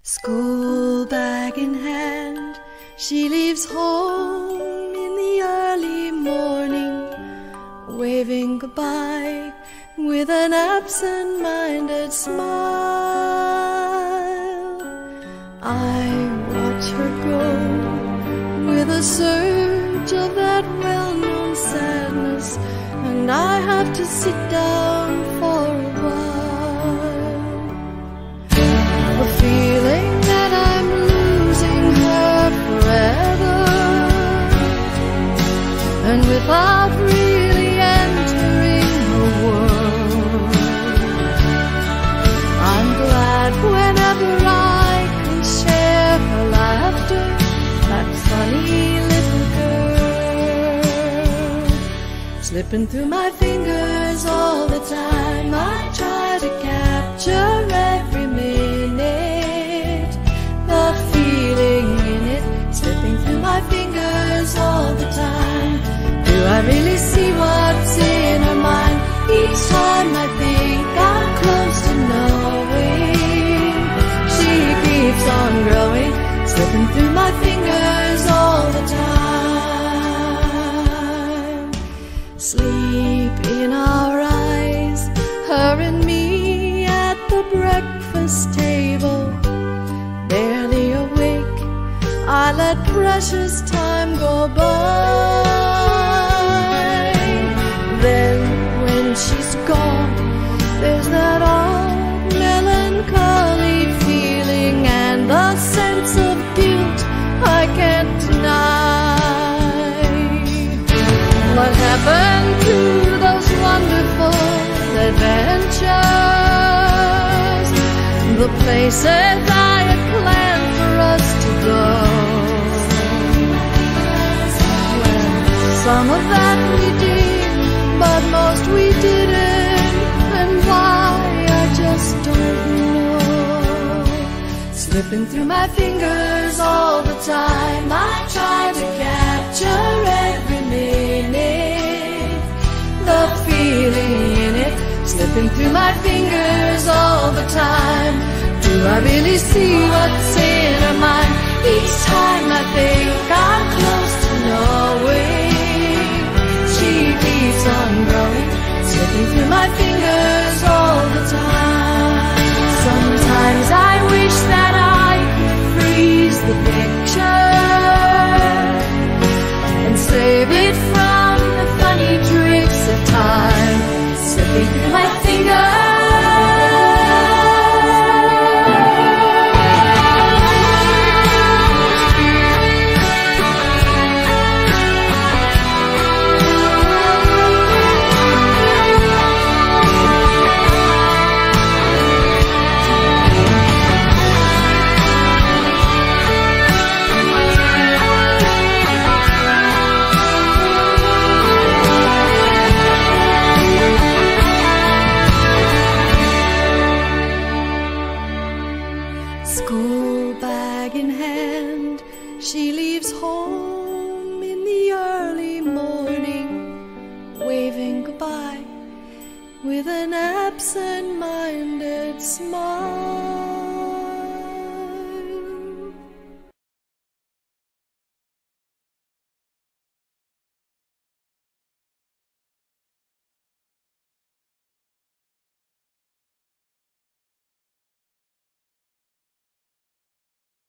School bag in hand, she leaves home in the early morning, waving goodbye with an absent-minded smile. I watch her go with a surge of that well-known sadness, and I have to sit down for a while. The feeling that I'm losing her forever, and without really entering her world. I'm glad whenever I can share her laughter, that funny little girl. Slipping through my fingers all the time, I try to capture every minute, the feeling in it, slipping through my fingers all the time. Do I really see what's in her mind? Each time I think I'm close to knowing, she keeps on growing, slipping through my fingers all the time. Sleep in our eyes, her and me at the breakfast table, barely awake, I let precious time go by. Then when she's gone, there's that odd melancholy feeling and a sense of guilt I can't deny. What happened to those wonderful adventures, the places I had planned for us to go? Some of that we did, but most we didn't, and why I just don't know. Slipping through my fingers all the time, I try to capture every minute, the feeling in it, slipping through my fingers all the time. Do I really see what's in her mind? Each time I think I'm close to knowing, she keeps on growing, slipping through my fingers all the time. Sometimes I wish that I could freeze the picture and save it from the funny tricks of time, slipping through my fingers. School bag in hand, she leaves home in the early morning, waving goodbye with an absent-minded smile.